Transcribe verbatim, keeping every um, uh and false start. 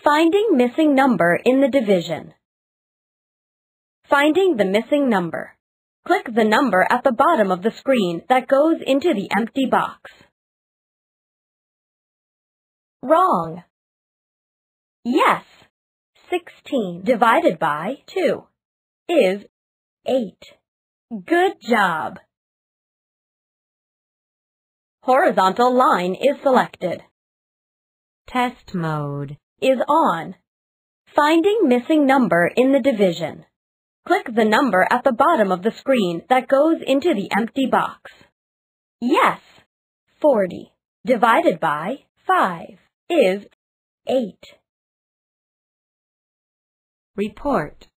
Finding missing number in the division. Finding the missing number. Click the number at the bottom of the screen that goes into the empty box. Wrong. Yes. sixteen divided by two is eight. Good job. Horizontal line is selected. Test mode is on. Finding missing number in the division. Click the number at the bottom of the screen that goes into the empty box. Yes, forty divided by five is eight. Report.